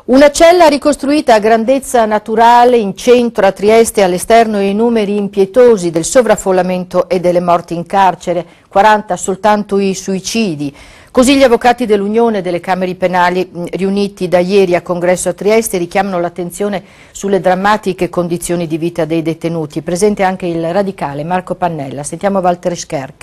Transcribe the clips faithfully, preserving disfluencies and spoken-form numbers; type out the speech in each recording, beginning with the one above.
Una cella ricostruita a grandezza naturale in centro a Trieste, all'esterno i numeri impietosi del sovraffollamento e delle morti in carcere, quaranta soltanto i suicidi. Così gli avvocati dell'Unione delle Camere Penali riuniti da ieri a congresso a Trieste richiamano l'attenzione sulle drammatiche condizioni di vita dei detenuti. Presente anche il radicale Marco Pannella. Sentiamo Walter Scherk.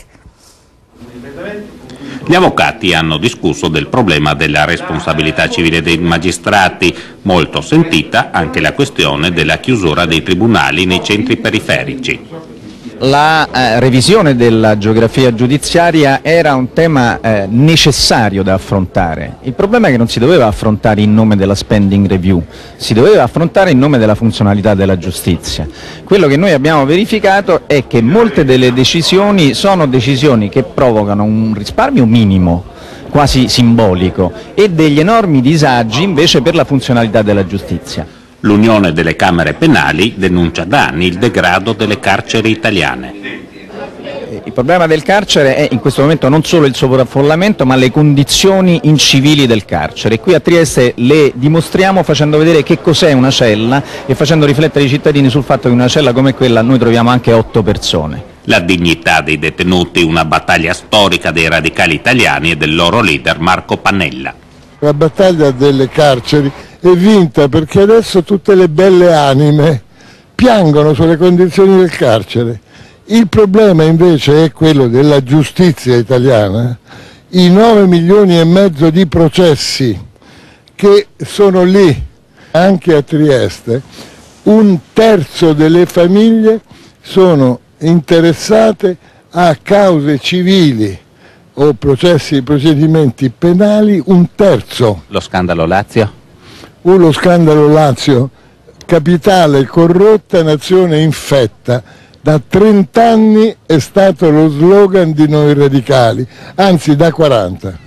Gli avvocati hanno discusso del problema della responsabilità civile dei magistrati, molto sentita anche la questione della chiusura dei tribunali nei centri periferici. La eh, revisione della geografia giudiziaria era un tema eh, necessario da affrontare. Il problema è che non si doveva affrontare in nome della spending review, si doveva affrontare in nome della funzionalità della giustizia. Quello che noi abbiamo verificato è che molte delle decisioni sono decisioni che provocano un risparmio minimo, quasi simbolico, e degli enormi disagi invece per la funzionalità della giustizia. L'Unione delle Camere Penali denuncia da anni il degrado delle carceri italiane. Il problema del carcere è in questo momento non solo il sovraffollamento, ma le condizioni incivili del carcere. Qui a Trieste le dimostriamo facendo vedere che cos'è una cella e facendo riflettere i cittadini sul fatto che in una cella come quella noi troviamo anche otto persone. La dignità dei detenuti, una battaglia storica dei radicali italiani e del loro leader Marco Pannella. La battaglia delle carceri è vinta perché adesso tutte le belle anime piangono sulle condizioni del carcere. Il problema invece è quello della giustizia italiana, i nove milioni e mezzo di processi che sono lì, anche a Trieste, un terzo delle famiglie sono interessate a cause civili o processi, procedimenti penali, un terzo. Lo scandalo Lazio? Uh, lo scandalo Lazio, capitale corrotta, nazione infetta. Da trent'anni è stato lo slogan di noi radicali, anzi da quaranta.